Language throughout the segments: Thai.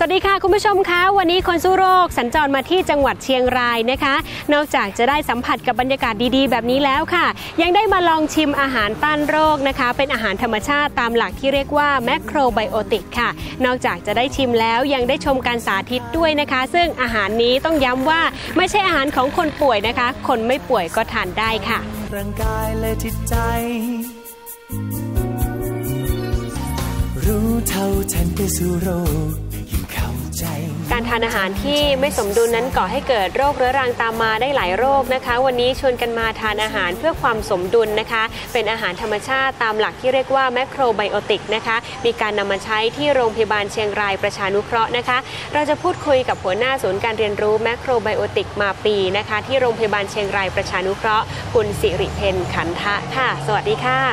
สวัสดีค่ะคุณผู้ชมคะวันนี้คนสู้โรคสัญจรมาที่จังหวัดเชียงรายนะคะนอกจากจะได้สัมผัสกับบรรยากาศดีๆแบบนี้แล้วค่ะยังได้มาลองชิมอาหารต้านโรคนะคะเป็นอาหารธรรมชาติตามหลักที่เรียกว่าแมคโครไบโอติกค่ะนอกจากจะได้ชิมแล้วยังได้ชมการสาธิตด้วยนะคะซึ่งอาหารนี้ต้องย้ำว่าไม่ใช่อาหารของคนป่วยนะคะคนไม่ป่วยก็ทานได้ค่ะร่างกายและจิตใจรู้เท่าทันไปสู่โรคการทานอาหารที่ไม่สมดุลนั้นก่อให้เกิดโรคเรื้อรังตามมาได้หลายโรคนะคะวันนี้ชวนกันมาทานอาหารเพื่อความสมดุลนะคะเป็นอาหารธรรมชาติตามหลักที่เรียกว่าแมคโครไบโอติกนะคะมีการนำมาใช้ที่โรงพยาบาลเชียงรายประชานุเคราะห์นะคะเราจะพูดคุยกับหัวหน้าศูนย์การเรียนรู้แมคโครไบโอติกมาปีนะคะที่โรงพยาบาลเชียงรายประชานุเคราะห์คุณสิริเพนขันทะค่ะสวัสดีค่ะ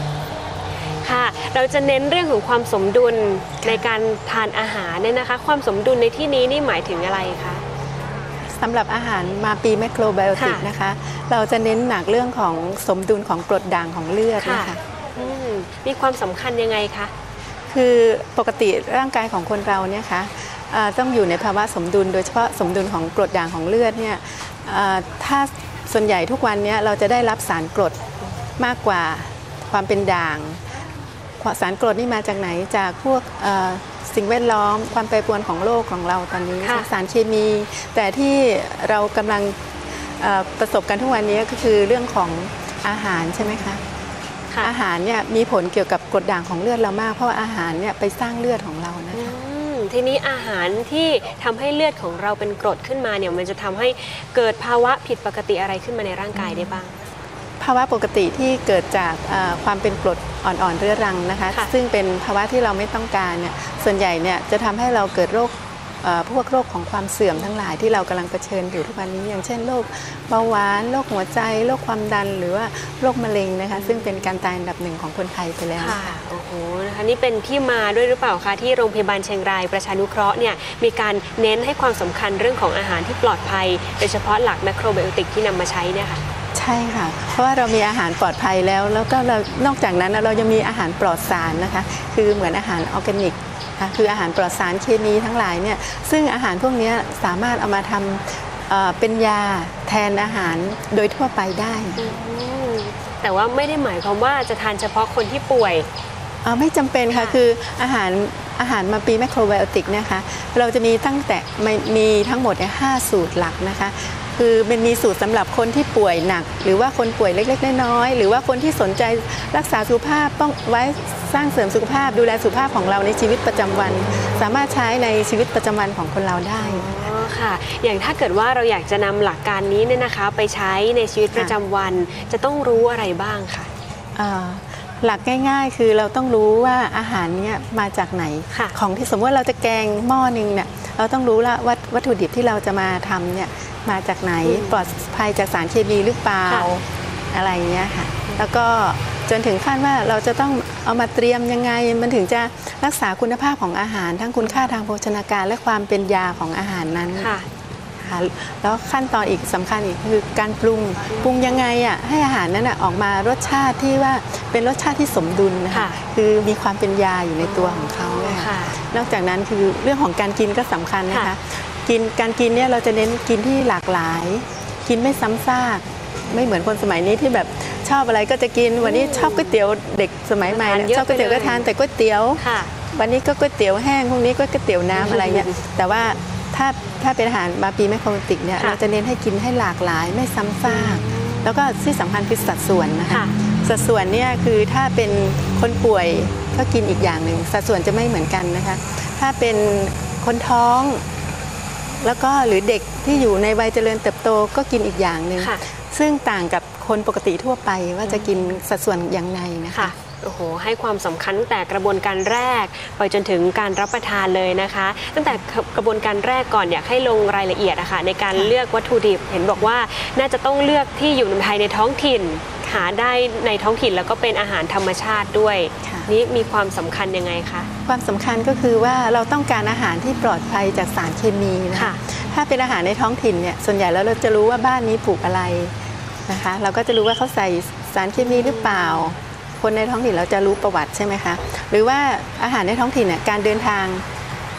เราจะเน้นเรื่องของความสมดุลในการทานอาหารเนี่ยนะคะความสมดุลในที่นี้นี่หมายถึงอะไรคะสำหรับอาหารมาปีแมคโครไบโอติกนะคะเราจะเน้นหนักเรื่องของสมดุลของกรดด่างของเลือดนะคะมีความสำคัญยังไงคะคือปกติร่างกายของคนเราเนี่ยค่ะต้องอยู่ในภาวะสมดุลโดยเฉพาะสมดุลของกรดด่างของเลือดเนี่ยถ้าส่วนใหญ่ทุกวันนี้เราจะได้รับสารกรดมากกว่าความเป็นด่างสารกรดนี่มาจากไหนจากพวกสิ่งแวดล้อมความแปรปรวนของโลกของเราตอนนี้สารเคมีแต่ที่เรากำลังประสบกันทุกวันนี้ก็คือเรื่องของอาหารใช่ไหมคะอาหารเนี่ยมีผลเกี่ยวกับกรดด่างของเลือดเรามากเพราะว่าอาหารเนี่ยไปสร้างเลือดของเรานะคะทีนี้อาหารที่ทำให้เลือดของเราเป็นกรดขึ้นมาเนี่ยมันจะทำให้เกิดภาวะผิดปกติอะไรขึ้นมาในร่างกายได้บ้างภาวะปกติที่เกิดจากความเป็นกรดอ่อนๆเรื้อรังนะคะซึ่งเป็นภาวะที่เราไม่ต้องการเนี่ยส่วนใหญ่เนี่ยจะทำให้เราเกิดโรคพวกโรคของความเสื่อมทั้งหลายที่เรากำลังเผชิญอยู่ทุกวันนี้อย่างเช่นโรคเบาหวานโรคหัวใจโรคความดันหรือว่าโรคมะเร็งนะคะซึ่งเป็นการตายอันดับหนึ่งของคนไทยไปแล้วค่ะโอ้โหนะคะนี่เป็นที่มาด้วยหรือเปล่าคะที่โรงพยาบาลเชียงรายประชานุเคราะห์เนี่ยมีการเน้นให้ความสำคัญเรื่องของอาหารที่ปลอดภัยโดยเฉพาะหลักแมคโครไบโอติกที่นำมาใช้เนี่ยค่ะใช่ค่ะเพราะว่าเรามีอาหารปลอดภัยแล้วก็เรานอกจากนั้นเรายังมีอาหารปลอดสารนะคะคือเหมือนอาหารออร์แกนิกคืออาหารปลอดสารเคมีทั้งหลายเนี่ยซึ่งอาหารพวกนี้สามารถเอามาทำเป็นยาแทนอาหารโดยทั่วไปได้แต่ว่าไม่ได้หมายความว่าจะทานเฉพาะคนที่ป่วยไม่จำเป็นค่ะคืออาหารมาปีแมคโครไบโอติกนะคะเราจะมีมีทั้งหมด5สูตรหลักนะคะคือมันมีสูตรสำหรับคนที่ป่วยหนักหรือว่าคนป่วยเล็กๆน้อยๆหรือว่าคนที่สนใจรักษาสุขภาพต้องไว้สร้างเสริมสุขภาพดูแลสุขภาพของเราในชีวิตประจำวันสามารถใช้ในชีวิตประจำวันของคนเราได้ค่ะอย่างถ้าเกิดว่าเราอยากจะนำหลักการนี้เนี่ยนะคะไปใช้ในชีวิตประจำวันจะต้องรู้อะไรบ้างคะหลักง่ายๆคือเราต้องรู้ว่าอาหารนี้มาจากไหนของที่สมมติว่าเราจะแกงหม้อนึงเนี่ยเราต้องรู้แล้ววัตถุดิบที่เราจะมาทำเนี่ยมาจากไหนปลอดภัยจากสารเคมีหรือเปล่าอะไรเงี้ยค่ะแล้วก็จนถึงขั้นว่าเราจะต้องเอามาเตรียมยังไงมันถึงจะรักษาคุณภาพของอาหารทั้งคุณค่าทางโภชนาการและความเป็นยาของอาหารนั้นแล้วขั้นตอนอีกสำคัญอีกคือการปรุงยังไงให้อาหารนั้นออกมารสชาติที่ว่าเป็นรสชาติที่สมดุลนะคะคือมีความเป็นยาอยู่ในตัวของเขานอกจากนั้นคือเรื่องของการกินก็สำคัญนะคะการกินเนี่ยเราจะเน้นกินที่หลากหลายกินไม่ซ้ำซากไม่เหมือนคนสมัยนี้ที่แบบชอบอะไรก็จะกินวันนี้ชอบก๋วยเตี๋ยวเด็กสมัยใหม่ชอบก๋วยเตี๋ยวก็ทานแต่ก๋วยเตี๋ยววันนี้ก็ก๋วยเตี๋ยวแห้งพรุ่งนี้ก็ก๋วยเตี๋ยวน้ำอะไรเนี่ยแต่ว่าถ้าเป็นอาหารมาปีแมคโครไบโอติกเนี่ยเราจะเน้นให้กินให้หลากหลายไม่ซ้ำซากแล้วก็ที่สำคัญคือสัดส่วนนะคะสัดส่วนเนี่ยคือถ้าเป็นคนป่วยก็กินอีกอย่างหนึ่งสัดส่วนจะไม่เหมือนกันนะคะถ้าเป็นคนท้องแล้วก็หรือเด็กที่อยู่ในวัยเจริญเติบโตก็กินอีกอย่างหนึ่งซึ่งต่างกับคนปกติทั่วไปว่าจะกินสัดส่วนอย่างไรนะคะโอ้โหให้ความสำคัญตั้งแต่กระบวนการแรกไปจนถึงการรับประทานเลยนะคะตั้งแต่กระบวนการแรกก่อนอยากให้ลงรายละเอียดนะคะในการเลือกวัตถุดิบเห็นบอกว่าน่าจะต้องเลือกที่อยู่ในภายในท้องถิ่นหาได้ในท้องถิ่นแล้วก็เป็นอาหารธรรมชาติด้วยนี่มีความสำคัญยังไงคะความสำคัญก็คือว่าเราต้องการอาหารที่ปลอดภัยจากสารเคมีนะคะถ้าเป็นอาหารในท้องถิ่นเนี่ยส่วนใหญ่แล้วเราจะรู้ว่าบ้านนี้ปลูกอะไรนะคะเราก็จะรู้ว่าเขาใส่สารเคมีหรือเปล่าคนในท้องถิ่นเราจะรู้ประวัติใช่ไหมคะหรือว่าอาหารในท้องถิ่นเนี่ยการเดินทาง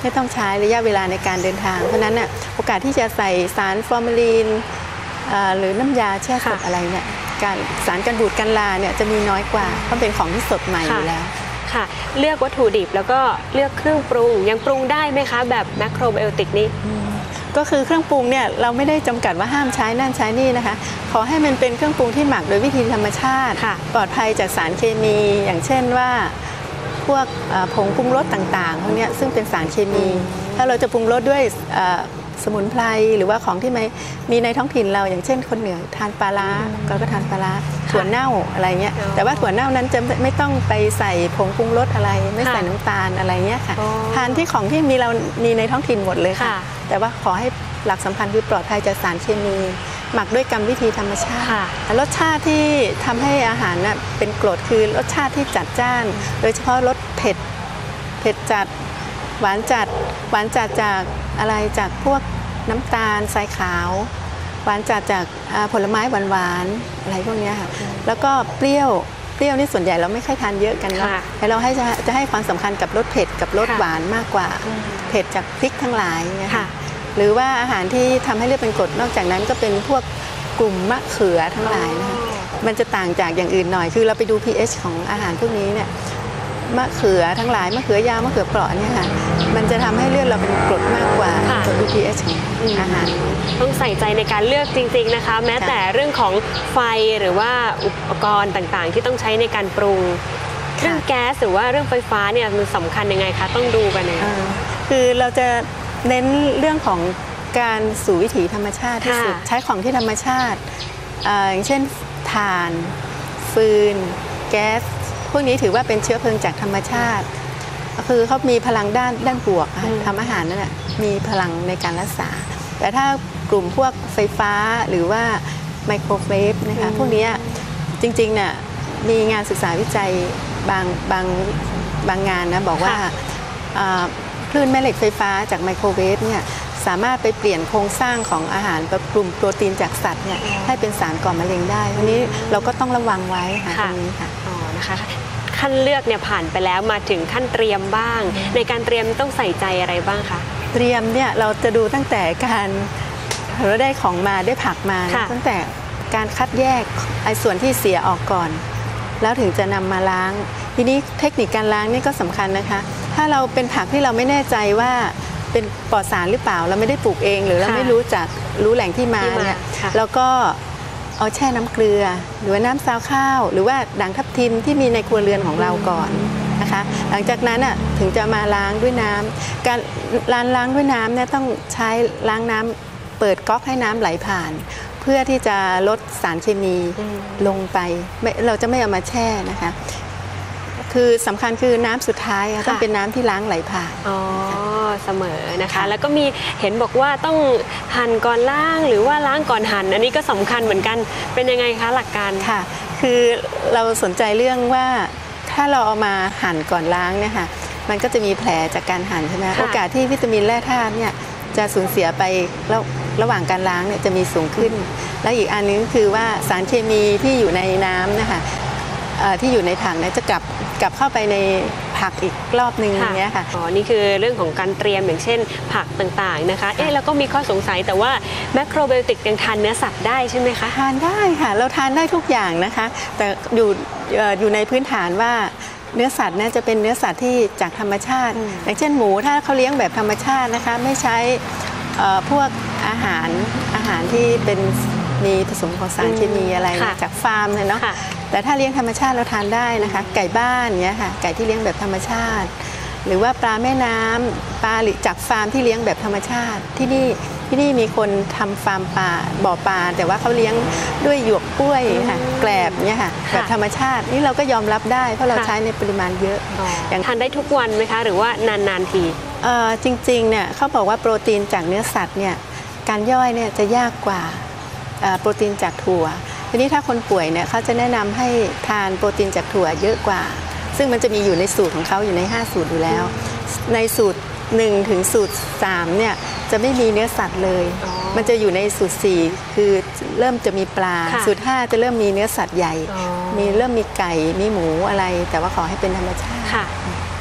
ไม่ต้องใช้ระยะเวลาในการเดินทางเพราะนั้นน่ะโอกาสที่จะใส่สารฟอร์มาลีนหรือน้ำยาแช่ศพอะไรเนี่ยการสารกันบูดกันลาเนี่ยจะมีน้อยกว่าเพราะเป็นของที่สดใหม่อยู่แล้วค่ะเลือกวัตถุดิบแล้วก็เลือกเครื่องปรุงยังปรุงได้ไหมคะแบบแมคโครไบโอติกนี้ก็คือเครื่องปรุงเนี่ยเราไม่ได้จำกัดว่าห้ามใช้นั่นใช้นี่นะคะขอให้มันเป็นเครื่องปรุงที่หมักโดยวิธีธรรมชาติปลอดภัยจากสารเคมีอย่างเช่นว่าพวกผงปรุงรสต่างๆพวกนี้ซึ่งเป็นสารเคมีถ้าเราจะปรุงรสด้วยสมุนไพรหรือว่าของที่มีในท้องถิ่นเราอย่างเช่นคนเหนือทานปลาร้าก็ทานปลาร้าถั่วเน่าอะไรเงี้ยแต่ว่าถั่วเน่านั้นจะไม่ต้องไปใส่ผงปรุงรสอะไรไม่ใส่น้ำตาลอะไรเงี้ยค่ะทานที่ของที่เรามีในท้องถิ่นหมดเลยค่ะแต่ว่าขอให้หลักสำคัญคือปลอดภัยจากสารเคมีหมักด้วยกรรมวิธีธรรมชาติรสชาติที่ทำให้อาหารน่ะเป็นกรดคือรสชาติที่จัดจ้านโดยเฉพาะรสเผ็ดจัดหวานจัดจากอะไรจากพวกน้ำตาลทรายขาวหวานจัดจากผลไม้หวานๆอะไรพวกนี้ค่ะแล้วก็เปรี้ยวนี่ส่วนใหญ่เราไม่ค่อยทานเยอะกันเนาะแต่เราจะให้ความสำคัญกับรสเผ็ดกับรสหวานมากกว่าเผ็ดจากพริกทั้งหลายนะคะหรือว่าอาหารที่ทำให้เลือดเป็นกรดนอกจากนั้นก็เป็นพวกกลุ่มมะเขือทั้งหลายนะคะมันจะต่างจากอย่างอื่นหน่อยคือเราไปดู pH ของอาหารพวกนี้เนี่ยมะเขือทั้งหลายมะเขือยาวมะเขือเปราะเนี่ยค่ะมันจะทำให้เลือดเราเป็นกรดมากกว่าตัว pH ของอาหารต้องใส่ใจในการเลือกจริงๆนะคะแม้แต่เรื่องของไฟหรือว่าอุปกรณ์ต่างๆที่ต้องใช้ในการปรุงเรื่องแก๊สหรือว่าเรื่องไฟฟ้าเนี่ยมันสำคัญยังไงคะต้องดูกันเลยคือเราจะเน้นเรื่องของการสู่วิถีธรรมชาติที่สุดใช้ของที่ธรรมชาติอย่างเช่นถ่านฟืนแก๊สพวกนี้ถือว่าเป็นเชื้อเพลิงจากธรรมชาติคือเขามีพลังด้านบวกทำอาหารนั่นแหละมีพลังในการรักษาแต่ถ้ากลุ่มพวกไฟฟ้าหรือว่าไมโครเวฟนะคะพวกนี้จริงๆเนี่ยมีงานศึกษาวิจัยบางงานนะบอกว่าคลื่นแม่เหล็กไฟฟ้าจากไมโครเวฟเนี่ยสามารถไปเปลี่ยนโครงสร้างของอาหารกลุ่มโปรตีนจากสัตว์เนี่ยให้เป็นสารก่อมะเร็งได้ทีนี้เราก็ต้องระวังไว้ค่ะตรงนี้ค่ะนะคะขั้นเลือกเนี่ยผ่านไปแล้วมาถึงขั้นเตรียมบ้างในการเตรียมต้องใส่ใจอะไรบ้างคะเตรียมเนี่ยเราจะดูตั้งแต่การเราได้ของมาได้ผักมาตั้งแต่การคัดแยกไอ้ส่วนที่เสียออกก่อนแล้วถึงจะนำมาล้างทีนี้เทคนิคการล้างนี่ก็สำคัญนะคะถ้าเราเป็นผักที่เราไม่แน่ใจว่าเป็นปลอดสารหรือเปล่าเราไม่ได้ปลูกเองหรือเราไม่รู้แหล่งที่มาเนี่ยแล้วก็เอาแช่น้ำเกลือหรือว่าน้ำซาวข้าวหรือว่าด่างทับทิมที่มีในครัวเรือนของเราก่อนนะคะหลังจากนั้นถึงจะมาล้างด้วยน้ำการล้างด้วยน้ำเนี่ยต้องใช้ล้างน้ำเปิดก๊อกให้น้ำไหลผ่านเพื่อที่จะลดสารเคมีลงไปเราจะไม่เอามาแช่นะคะคือสำคัญคือน้ำสุดท้ายต้องเป็นน้ำที่ล้างไหลผ่านเสมอนะคะแล้วก็มีเห็นบอกว่าต้องหั่นก่อนล้างหรือว่าล้างก่อนหั่นอันนี้ก็สำคัญเหมือนกันเป็นยังไงคะหลักการค่ะคือเราสนใจเรื่องว่าถ้าเราเอามาหั่นก่อนล้างเนี่ยค่ะมันก็จะมีแผลจากการหั่นใช่ไหมโอกาสที่วิตามินแร่ธาตุเนี่ยจะสูญเสียไประหว่างการล้างเนี่ยจะมีสูงขึ้นแล้วอีกอันนึงคือว่าสารเคมีที่อยู่ในน้ำนะคะที่อยู่ในถังเนี่ยจะกลับเข้าไปในผักอีกรอบนึงอย่างเงี้ยค่ะนี่คือเรื่องของการเตรียมอย่างเช่นผักต่างๆนะคะแล้วก็มีข้อสงสัยแต่ว่าแมคโครไบโอติกยังทานเนื้อสัตว์ได้ใช่ไหมคะทานได้ค่ะเราทานได้ทุกอย่างนะคะแต่อยู่ในพื้นฐานว่าเนื้อสัตว์เนี่ยจะเป็นเนื้อสัตว์ที่จากธรรมชาติอย่างเช่นหมูถ้าเขาเลี้ยงแบบธรรมชาตินะคะไม่ใช้พวกอาหารที่เป็นมีผสมของสารเคมีอะไรจากฟาร์มเลยเนาะแต่ถ้าเลี้ยงธรรมชาติเราทานได้นะคะไก่บ้านเนี้ยค่ะไก่ที่เลี้ยงแบบธรรมชาติหรือว่าปลาแม่น้ำปลาจากฟาร์มที่เลี้ยงแบบธรรมชาติที่นี่มีคนทำฟาร์มปลาบ่อปลาแต่ว่าเขาเลี้ยงด้วยหยวกกล้วยค่ะแกลบเนี้ยค่ะแบบธรรมชาตินี่เราก็ยอมรับได้เพราะเราใช้ในปริมาณเยอะอย่างทานได้ทุกวันไหมคะหรือว่านานๆทีจริงๆเนี่ยเขาบอกว่าโปรตีนจากเนื้อสัตว์เนี่ยการย่อยเนี่ยจะยากกว่าโปรตีนจากถั่วทีนี้ถ้าคนป่วยเนี่ยเขาจะแนะนำให้ทานโปรตีนจากถั่วเยอะกว่าซึ่งมันจะมีอยู่ในสูตรของเขาอยู่ใน5สูตรอยู่แล้วในสูตร1ถึงสูตร3เนี่ยจะไม่มีเนื้อสัตว์เลยมันจะอยู่ในสูตร4คือเริ่มจะมีปลาสูตร5จะเริ่มมีเนื้อสัตว์ใหญ่เริ่มมีไก่มีหมูอะไรแต่ว่าขอให้เป็นธรรมชาตินะคะ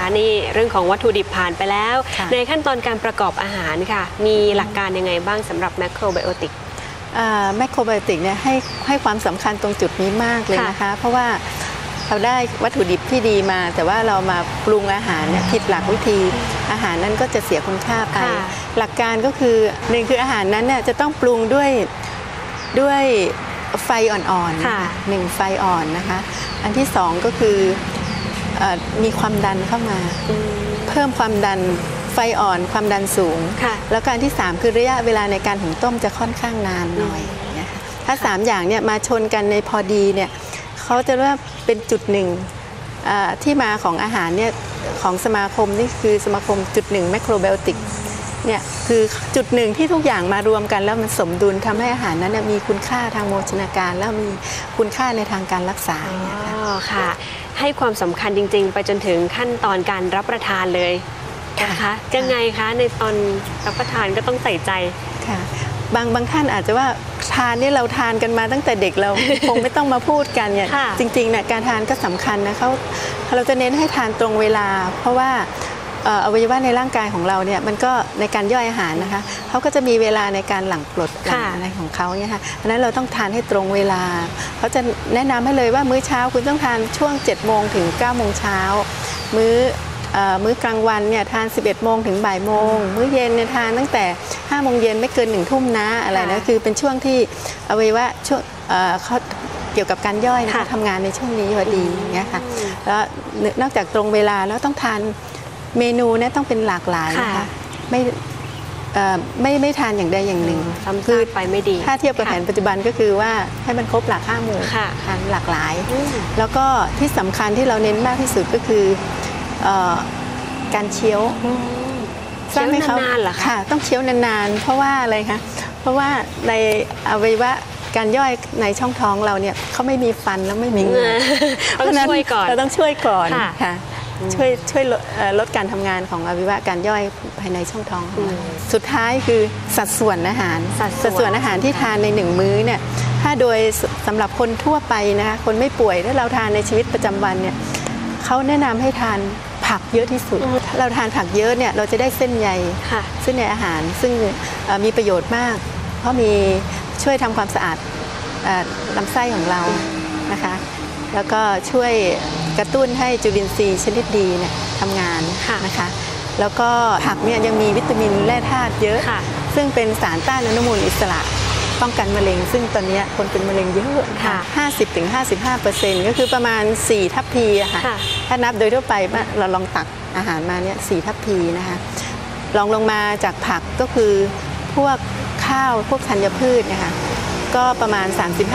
นะคะนี่เรื่องของวัตถุดิบผ่านไปแล้วในขั้นตอนการประกอบอาหารค่ะมีหลักการยังไงบ้างสำหรับแมคโครไบโอติกแมคโครไบโอติกเนี่ยให้ความสำคัญตรงจุดนี้มากเลยนะคะเพราะว่าเราได้วัตถุดิบที่ดีมาแต่ว่าเรามาปรุงอาหารเนี่ยผิดหลักวิธีอาหารนั้นก็จะเสียคุณค่าไปหลักการก็คือหนึ่งคืออาหารนั้นเนี่ยจะต้องปรุงด้วยไฟอ่อนๆหนึ่งไฟอ่อนนะคะอันที่สองก็คือมีความดันเข้ามาเพิ่มความดันไฟอ่อนความดันสูงแล้วก็อันที่3คือระยะเวลาในการหุงต้มจะค่อนข้างนานหน่อยถ้า3อย่างเนี่ยมาชนกันในพอดีเนี่ยเขาจะเรียกว่าเป็นจุดหนึ่งที่มาของอาหารเนี่ยของสมาคมนี่คือสมาคมจุดหนึ่งแมคโครไบโอติกเนี่ยคือจุดหนึ่งที่ทุกอย่างมารวมกันแล้วมันสมดุลทำให้อาหารนั้นมีคุณค่าทางโภชนาการแล้วมีคุณค่าในทางการรักษาค่ะให้ความสำคัญจริงๆไปจนถึงขั้นตอนการรับประทานเลยนะคะยังไงคะในตอนรับประทานก็ต้องใส่ใจค่ะบางท่านอาจจะว่าทานนี่เราทานกันมาตั้งแต่เด็กเรา คงไม่ต้องมาพูดกันเนี่ยจริงๆเนี่ยการทานก็สำคัญนะเราจะเน้นให้ทานตรงเวลาเพราะว่าอวัยวะในร่างกายของเราเนี่ยมันก็ในการย่อยอาหารนะคะเขาก็จะมีเวลาในการหลั่งกรดอะไรของเขาเนี่ยค่ะเพราะนั้นเราต้องทานให้ตรงเวลาเขาจะแนะนำให้เลยว่ามื้อเช้าคุณต้องทานช่วง7 โมงถึง9 โมงเช้ามื้อกลางวันเนี่ยทาน11 โมงถึงบ่ายโมงมื้อเย็นเนี่ยทานตั้งแต่5 โมงเย็นไม่เกิน1 ทุ่มนะอะไรนะคือเป็นช่วงที่อวัยวะช่วงเขาเกี่ยวกับการย่อยนะคะทำงานในช่วงนี้พอดีอย่างเงี้ยค่ะแล้วนอกจากตรงเวลาแล้วต้องทานเมนูเนี่ยต้องเป็นหลากหลายนะคะไม่ทานอย่างใดอย่างหนึ่งคือไปไม่ดีถ้าเทียบกับแผนปัจจุบันก็คือว่าให้มันครบหลัก5 หมู่ทานหลากหลายแล้วก็ที่สำคัญที่เราเน้นมากที่สุดก็คือการเคี้ยวทราบไหมคะค่ะต้องเคี้ยวนานๆเพราะว่าอะไรคะเพราะว่าในอวัยวะการย่อยในช่องท้องเราเนี่ยเขาไม่มีฟันแล้วไม่มีเหงือกต้องช่วยก่อนเราต้องช่วยก่อนค่ะช่วยลดการทำงานของอวัยวะการย่อยภายในช่องท้องสุดท้ายคือสัดส่วนอาหารที่ทานใน1 มื้อเนี่ยถ้าโดยสำหรับคนทั่วไปนะคะคนไม่ป่วยถ้าเราทานในชีวิตประจำวันเนี่ยเขาแนะนำให้ทานผักเยอะที่สุดเราทานผักเยอะเนี่ยเราจะได้เส้นใยอาหารซึ่งมีประโยชน์มากเพราะมีช่วยทำความสะอาดลำไส้ของเรานะคะแล้วก็ช่วยกระตุ้นให้จุลินทรีย์ชนิดดีเนี่ยทำงานนะคะแล้วก็ผักเนี่ยยังมีวิตามินแร่ธาตุเยอะซึ่งเป็นสารต้านอนุมูลอิสระป้องกันมะเร็งซึ่งตอนนี้คนเป็นมะเร็งเยอะค่ะ 50-55% ก็คือประมาณ4 ทัพพีค่ะถ้านับโดยทั่วไปเราลองตักอาหารมาเนี่ย4 ทัพพีนะคะลองลงมาจากผักก็คือพวกข้าวพวกธัญพืชนะคะก็ประมาณ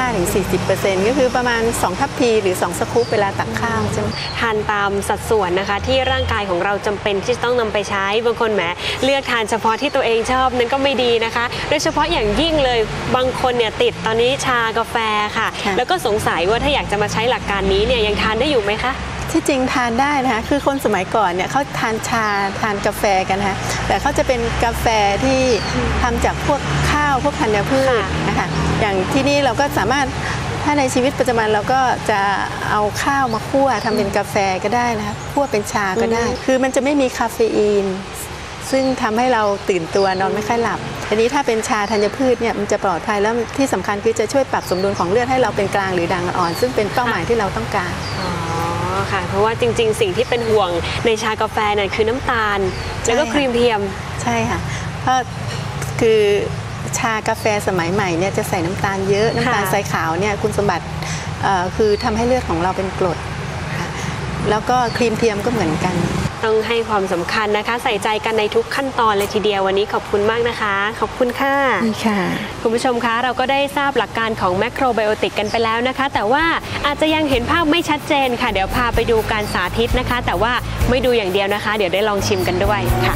35-40% ก็คือประมาณ2 ทัพพีหรือ2 สกู๊ปเวลาตักข้าวใช่ไหมทานตามสัดส่วนนะคะที่ร่างกายของเราจำเป็นที่จะต้องนำไปใช้บางคนแหมเลือกทานเฉพาะที่ตัวเองชอบนั้นก็ไม่ดีนะคะโดยเฉพาะอย่างยิ่งเลยบางคนเนี่ยติดตอนนี้ชากาแฟค่ะแล้วก็สงสัยว่าถ้าอยากจะมาใช้หลักการนี้เนี่ยยังทานได้อยู่ไหมคะที่จริงทานได้นะคะคือคนสมัยก่อนเนี่ยเขาทานชาทานกาแฟกันนะคะแต่เขาจะเป็นกาแฟที่ทำจากพวกข้าวพวกธัญพืชนะคะอย่างที่นี่เราก็สามารถถ้าในชีวิตประจำวันเราก็จะเอาข้าวมาคั่วทำเป็นกาแฟก็ได้นะคะคั่วเป็นชาก็ได้คือมันจะไม่มีคาเฟอีนซึ่งทำให้เราตื่นตัวนอนไม่ค่อยหลับทีนี้ถ้าเป็นชาธัญพืชเนี่ยมันจะปลอดภัยแล้วที่สำคัญคือจะช่วยปรับสมดุลของเลือดให้เราเป็นกลางหรือด่างอ่อนซึ่งเป็นเป้าหมายที่เราต้องการค่ะเพราะว่าจริงๆสิ่งที่เป็นห่วงในชากาแฟนั่นคือน้ำตาลแล้วก็ครีมเทียมใช่ค่ะเพราะคือชากาแฟสมัยใหม่เนี่ยจะใส่น้ำตาลเยอะน้ำตาลทรายขาวเนี่ยคุณสมบัติคือทำให้เลือดของเราเป็นกรดแล้วก็ครีมเทียมก็เหมือนกันต้องให้ความสำคัญนะคะใส่ใจกันในทุกขั้นตอนเลยทีเดียววันนี้ขอบคุณมากนะคะขอบคุณค่ะคุณผู้ชมคะเราก็ได้ทราบหลักการของแมคโครไบโอติกกันไปแล้วนะคะแต่ว่าอาจจะยังเห็นภาพไม่ชัดเจนค่ะเดี๋ยวพาไปดูการสาธิตนะคะแต่ว่าไม่ดูอย่างเดียวนะคะเดี๋ยวได้ลองชิมกันด้วยค่ะ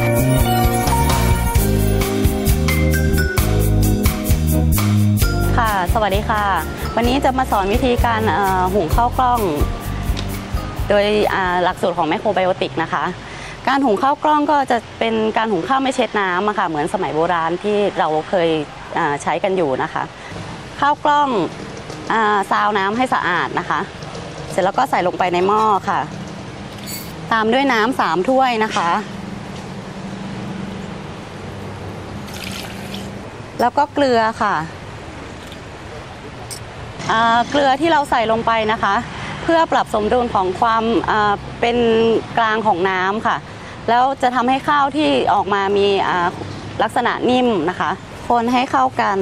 ค่ะสวัสดีค่ะวันนี้จะมาสอนวิธีการหุงข้าวกล้องโดยหลักสูตรของแมคโครไบโอติกนะคะการหุงข้าวกล้องก็จะเป็นการหุงข้าวไม่เช็ดน้ำอะค่ะเหมือนสมัยโบราณที่เราเคยใช้กันอยู่นะคะข้าวกล้องซาวน้ำให้สะอาดนะคะเสร็จแล้วก็ใส่ลงไปในหม้อค่ะตามด้วยน้ำ3 ถ้วยนะคะแล้วก็เกลือค่ะเกลือที่เราใส่ลงไปนะคะเพื่อปรับสมดุลของความเป็นกลางของน้ำค่ะแล้วจะทำให้ข้าวที่ออกมามีลักษณะนิ่มนะคะคนให้เข้ากัน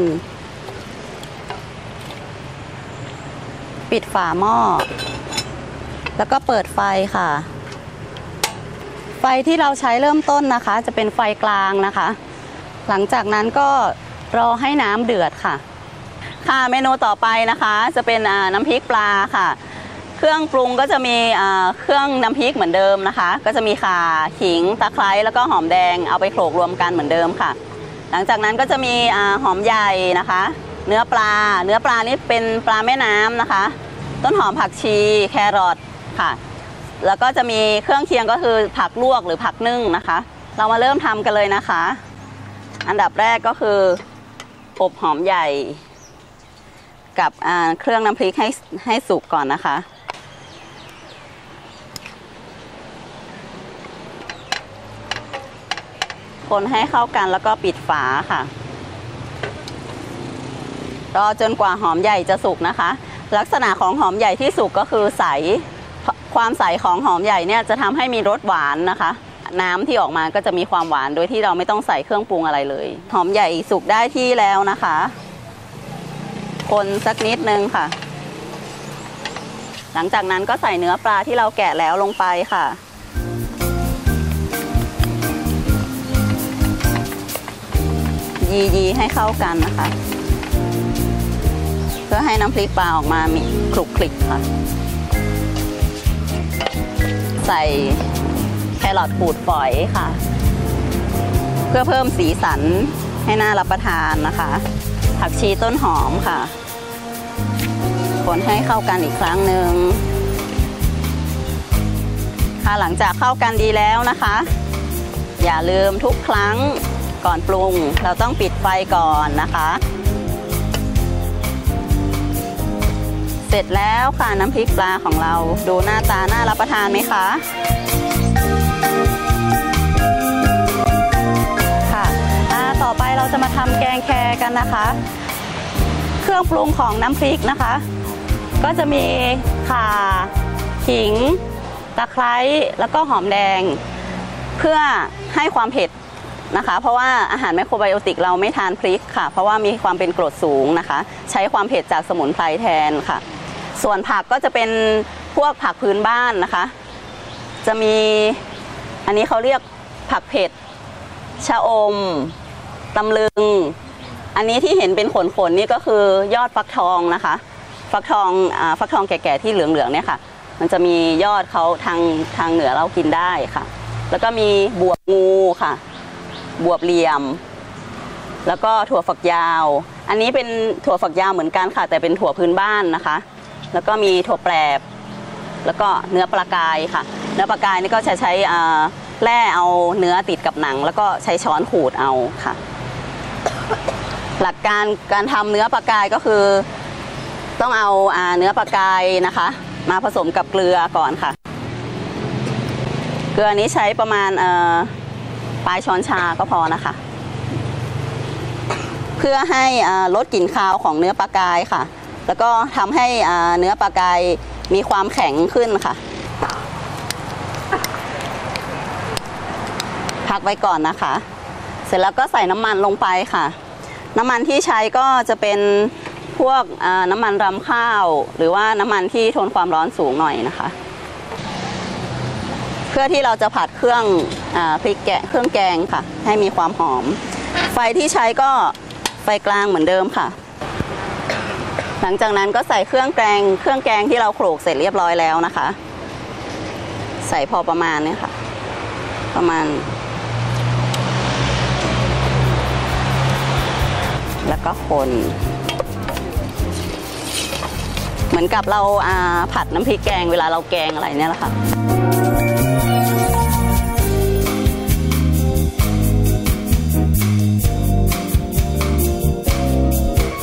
ปิดฝาหม้อแล้วก็เปิดไฟค่ะไฟที่เราใช้เริ่มต้นนะคะจะเป็นไฟกลางนะคะหลังจากนั้นก็รอให้น้ำเดือดค่ะเมนูต่อไปนะคะจะเป็นน้ำพริกปลาค่ะเครื่องปรุงก็จะมีเครื่องน้ำพริกเหมือนเดิมนะคะก็จะมีข่าขิงตะไคร้แล้วก็หอมแดงเอาไปโขลกรวมกันเหมือนเดิมค่ะหลังจากนั้นก็จะมีหอมใหญ่นะคะเนื้อปลานี่เป็นปลาแม่น้ำนะคะต้นหอมผักชีแครอทค่ะแล้วก็จะมีเครื่องเคียงก็คือผักลวกหรือผักนึ่งนะคะเรามาเริ่มทำกันเลยนะคะอันดับแรกก็คืออบหอมใหญ่กับเครื่องน้ำพริกให้สุกก่อนนะคะคนให้เข้ากันแล้วก็ปิดฝาค่ะรอจนกว่าหอมใหญ่จะสุกนะคะลักษณะของหอมใหญ่ที่สุกก็คือใสความใสของหอมใหญ่เนี่ยจะทำให้มีรสหวานนะคะน้ำที่ออกมาก็จะมีความหวานโดยที่เราไม่ต้องใส่เครื่องปรุงอะไรเลยหอมใหญ่สุกได้ที่แล้วนะคะคนสักนิดนึงค่ะหลังจากนั้นก็ใส่เนื้อปลาที่เราแกะแล้วลงไปค่ะยีให้เข้ากันนะคะเพื่อให้น้ำพริกปลาออกมามีคลุกคลิกค่ะใส่แครอทขูดฝอยค่ะเพื่อเพิ่มสีสันให้น่ารับประทานนะคะผักชีต้นหอมค่ะคนให้เข้ากันอีกครั้งหนึ่งค่ะหลังจากเข้ากันดีแล้วนะคะอย่าลืมทุกครั้งก่อนปรุงเราต้องปิดไฟก่อนนะคะเสร็จแล้วค่ะน้ำพริกปลาของเราดูหน้าตาน่ารับประทานไหมคะค่ะต่อไปเราจะมาทำแกงแคกันนะคะเครื่องปรุงของน้ำพริกนะคะก็จะมีข่าขิงตะไคร้แล้วก็หอมแดงเพื่อให้ความเผ็ดนะคะเพราะว่าอาหารไมโครไบโอติกเราไม่ทานพริกค่ะเพราะว่ามีความเป็นกรดสูงนะคะใช้ความเผ็ดจากสมุนไพรแทนค่ะส่วนผักก็จะเป็นพวกผักพื้นบ้านนะคะจะมีอันนี้เขาเรียกผักเผ็ดชะอมตำลึงอันนี้ที่เห็นเป็นขนนี่ก็คือยอดฟักทองนะคะฟักทองแก่ๆที่เหลืองๆเนี่ยค่ะมันจะมียอดเขาทางเหนือเรากินได้ค่ะแล้วก็มีบวบงูค่ะบวบเหลี่ยมแล้วก็ถั่วฝักยาวอันนี้เป็นถั่วฝักยาวเหมือนกันค่ะแต่เป็นถั่วพื้นบ้านนะคะแล้วก็มีถั่วแปรบแล้วก็เนื้อปลากายค่ะเนื้อปลากายนี่ก็จะใช้แล่เอาเนื้อติดกับหนังแล้วก็ใช้ช้อนขูดเอาค่ะหลักการทำเนื้อปลากายก็คือต้องเอาเนื้อปลากายนะคะมาผสมกับเกลือก่อนค่ะเกลือนี้ใช้ประมาณปลายช้อนชาก็พอนะคะเพื่อให้ลดกลิ่นคาวของเนื้อปลากายค่ะแล้วก็ทำให้เนื้อปลากายมีความแข็งขึ้นค่ะพักไว้ก่อนนะคะเสร็จแล้วก็ใส่น้ำมันลงไปค่ะน้ำมันที่ใช้ก็จะเป็นพวกน้ำมันรำข้าวหรือว่าน้ำมันที่ทนความร้อนสูงหน่อยนะคะเพื่อที่เราจะผัดเครื่องพริกเครื่องแกงค่ะให้มีความหอมไฟที่ใช้ก็ไฟกลางเหมือนเดิมค่ะหลังจากนั้นก็ใส่เครื่องแกงที่เราโขลกเสร็จเรียบร้อยแล้วนะคะใส่พอประมาณนี้ค่ะประมาณแล้วก็คนเหมือนกับเราผัดน้ำพริกแกงเวลาเราแกงอะไรเนี่ยแหละค่ะ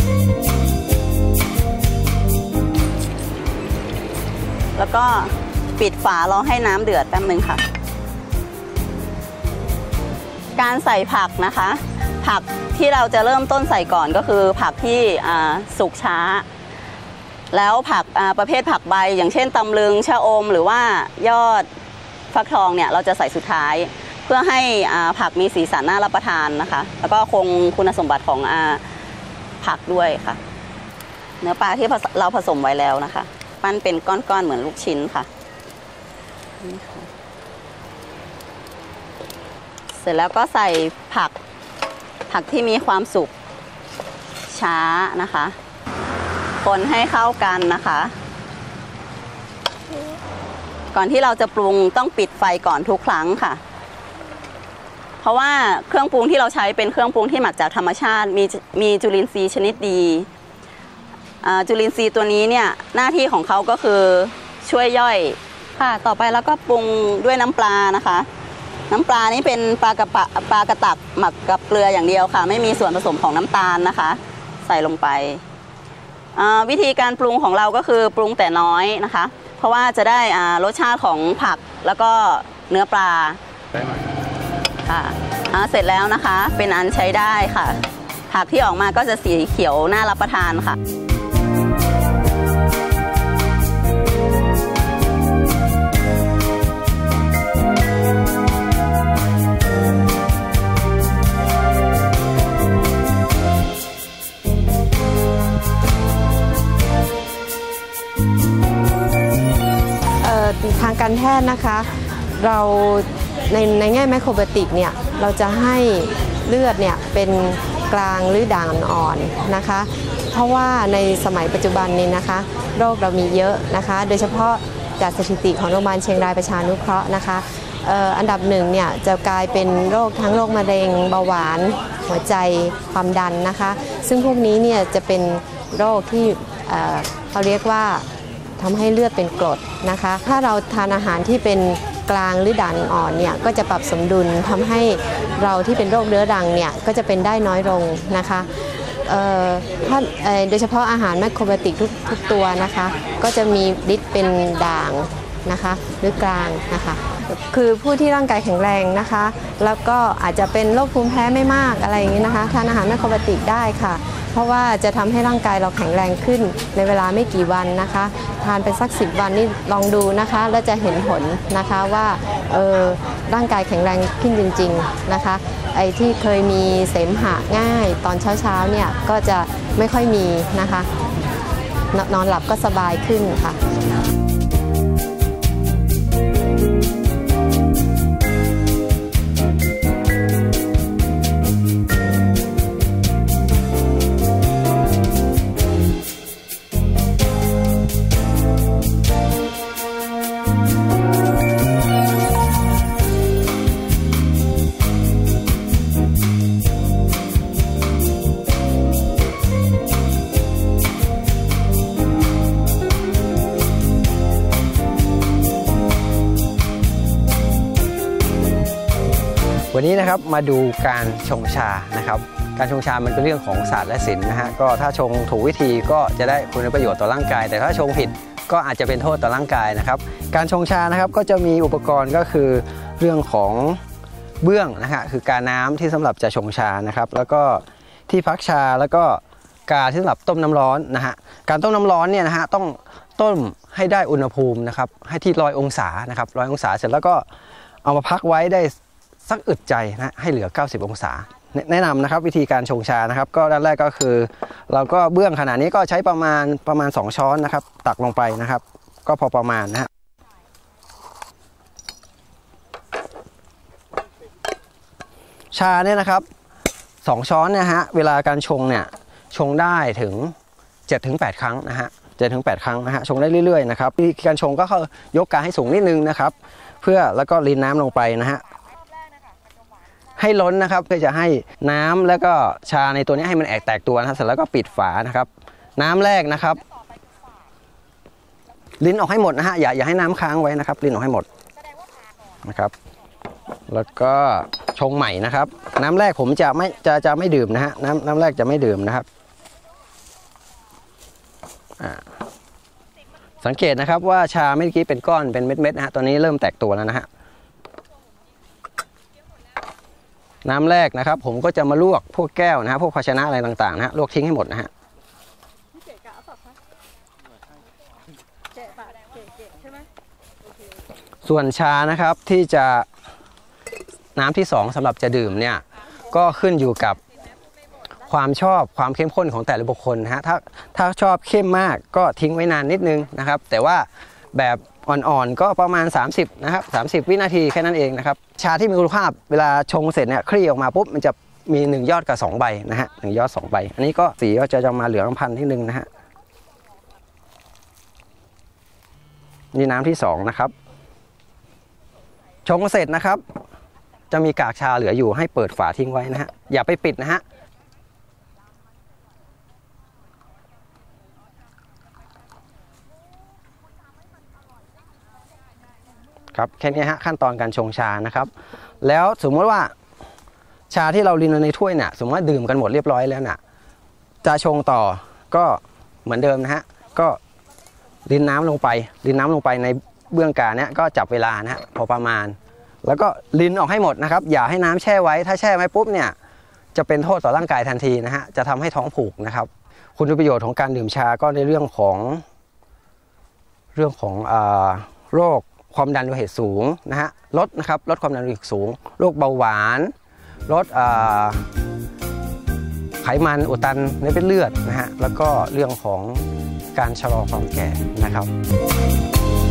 แล้วก็ปิดฝารอให้น้ำเดือดแป๊บนึงค่ะการใส่ผักนะคะผักที่เราจะเริ่มต้นใส่ก่อนก็คือผักที่สุกช้าแล้วผักประเภทผักใบอย่างเช่นตำลึงชะอมหรือว่ายอดฟักทองเนี่ยเราจะใส่สุดท้ายเพื่อให้ผักมีสีสันน่ารับประทานนะคะแล้วก็คงคุณสมบัติของผักด้วยค่ะเนื้อปลาที่เราผสมไว้แล้วนะคะปั้นเป็นก้อนๆเหมือนลูกชิ้นค่ะเสร็จแล้วก็ใส่ผักที่มีความสุกช้านะคะคนให้เข้ากันนะคะก่อนที่เราจะปรุงต้องปิดไฟก่อนทุกครั้งค่ะเพราะว่าเครื่องปรุงที่เราใช้เป็นเครื่องปรุงที่หมักจากธรรมชาติมีจุลินทรีย์ชนิดดีจุลินทรีย์ตัวนี้เนี่ยหน้าที่ของเขาก็คือช่วยย่อยค่ะต่อไปแล้วก็ปรุงด้วยน้ำปลานะคะน้ำปลานี้เป็นปลากระตักหมักกับเกลืออย่างเดียวค่ะไม่มีส่วนผสมของน้ำตาลนะคะใส่ลงไปวิธีการปรุงของเราก็คือปรุงแต่น้อยนะคะเพราะว่าจะได้รสชาติของผักแล้วก็เนื้อปลาค่ะเสร็จแล้วนะคะเป็นอันใช้ได้ค่ะผักที่ออกมาก็จะสีเขียวน่ารับประทานค่ะทางการแพทย์นะคะเราในแง่ไมโครไบโอติกเนี่ยเราจะให้เลือดเนี่ยเป็นกลางหรือด่างอ่อนนะคะเพราะว่าในสมัยปัจจุบันนี้นะคะโรคเรามีเยอะนะคะโดยเฉพาะจากสถิติของโรงพยาบาลเชียงรายประชานุเคราะห์นะคะอันดับหนึ่งเนี่ยจะกลายเป็นโรคทั้งโรคมะเร็งเบาหวานหัวใจความดันนะคะซึ่งพวกนี้เนี่ยจะเป็นโรคที่เขาเรียกว่าทำให้เลือดเป็นกรดนะคะถ้าเราทานอาหารที่เป็นกลางหรือด่างอ่อนเนี่ยก็จะปรับสมดุลทำให้เราที่เป็นโรคเรื้อรังเนี่ยก็จะเป็นได้น้อยลงนะคะถ้าโดยเฉพาะอาหารแมคโครไบโอติกทุกตัวนะคะก็จะมีฤทธิ์เป็นด่างนะคะหรือกลางนะคะคือผู้ที่ร่างกายแข็งแรงนะคะแล้วก็อาจจะเป็นโรคภูมิแพ้ไม่มากอะไรอย่างนี้นะคะทานอาหารแมคโครไบโอติกได้ค่ะเพราะว่าจะทำให้ร่างกายเราแข็งแรงขึ้นในเวลาไม่กี่วันนะคะทานไปสัก10 วันนี่ลองดูนะคะแล้วจะเห็นผลนะคะว่าร่างกายแข็งแรงขึ้นจริงๆนะคะไอ้ที่เคยมีเสมหะง่ายตอนเช้าเนี่ยก็จะไม่ค่อยมีนะคะนอนหลับก็สบายขึ้นค่ะวันนี้นะครับมาดูการชงชานะครับการชงชามันเป็นเรื่องของศาสตร์และศิลป์นะฮะก็ถ้าชงถูกวิธีก็จะได้คุณประโยชน์ต่อร่างกายแต่ถ้าชงผิดก็อาจจะเป็นโทษต่อร่างกายนะครับการชงชานะครับก็จะมีอุปกรณ์ก็คือเรื่องของเบื้องนะฮะคือกาน้ำที่สำหรับจะชงชานะครับแล้วก็ที่พักชาแล้วก็กาที่สำหรับต้มน้ำร้อนนะฮะการต้มน้ำร้อนเนี่ยนะฮะต้องต้มให้ได้อุณหภูมินะครับให้ที่100 องศานะครับ100 องศาเสร็จแล้วก็เอามาพักไว้ได้สักอึดใจนะให้เหลือ90 องศาแนะนำนะครับวิธีการชงชานะครับก็ด้านแรกก็คือเราก็เบื้องขนาดนี้ก็ใช้ประมาณ2 ช้อนนะครับตักลงไปนะครับก็พอประมาณนะฮะชาเนี่ยนะครับ2 ช้อนเนี่ยฮะเวลาการชงเนี่ยชงได้ถึง 7-8 ครั้งนะฮะ7-8 ครั้งนะฮะชงได้เรื่อยๆนะครับวิธีการชงก็คือยกกาให้สูงนิดนึงนะครับเพื่อแล้วก็รินน้ำลงไปนะฮะให้ล้นนะครับเพื่อจะให้น้ำแล้วก็ชาในตัวนี้ให้มันแตกตัวนะเสร็จแล้วก็ปิดฝานะครับน้ำแรกนะครับลิ้นออกให้หมดนะฮะอย่าให้น้ำค้างไว้นะครับลิ้นออกให้หมดนะครับแล้วก็ชงใหม่นะครับน้ำแรกผมจะไม่ดื่มนะฮะน้ำแรกจะไม่ดื่มนะครับสังเกตนะครับว่าชาเมื่อกี้เป็นก้อนเป็นเม็ดๆนะฮะตอนนี้เริ่มแตกตัวแล้วนะฮะน้ำแรกนะครับผมก็จะมาลวกพวกแก้วนะฮะพวกภาชนะอะไรต่างๆนะฮะลวกทิ้งให้หมดนะฮะส่วนชานะครับที่จะน้ำที่2สำหรับจะดื่มเนี่ยก็ขึ้นอยู่กับความชอบความเข้มข้นของแต่ละบุคคลนะฮะถ้าชอบเข้มมากก็ทิ้งไว้นานนิดนึงนะครับแต่ว่าแบบอ่อนๆก็ประมาณ30นะครับ30 วินาทีแค่นั้นเองนะครับชาที่มีคุณภาพเวลาชงเสร็จเนี่ยคลี่ออกมาปุ๊บมันจะมี1ยอดกับ2ใบนะฮะ1ยอด2ใบอันนี้ก็สีก็จะมาเหลืองพันนิดนึงนะฮะนี่น้ำที่2นะครับชงเสร็จนะครับจะมีกากชาเหลืออยู่ให้เปิดฝาทิ้งไว้นะฮะอย่าไปปิดนะฮะครับแค่นี้ฮะขั้นตอนการชงชานะครับแล้วสมมติว่าชาที่เรารินในถ้วยเนี่ยสมมติว่าดื่มกันหมดเรียบร้อยแล้วเนี่ยจะชงต่อก็เหมือนเดิมนะฮะก็รินน้ำลงไปในเบื้องกาเนี่ยก็จับเวลานะฮะพอประมาณแล้วก็รินออกให้หมดนะครับอย่าให้น้ำแช่ไว้ถ้าแช่ไว้ปุ๊บเนี่ยจะเป็นโทษต่อร่างกายทันทีนะฮะจะทำให้ท้องผูกนะครับคุณประโยชน์ของการดื่มชาก็ในเรื่องของโรคความดันโลหิตสูงนะฮะลดความดันโลหิตสูงโรคเบาหวานลดไขมันอุดตันในเส้นเลือดนะฮะแล้วก็เรื่องของการชะลอความแก่นะครับ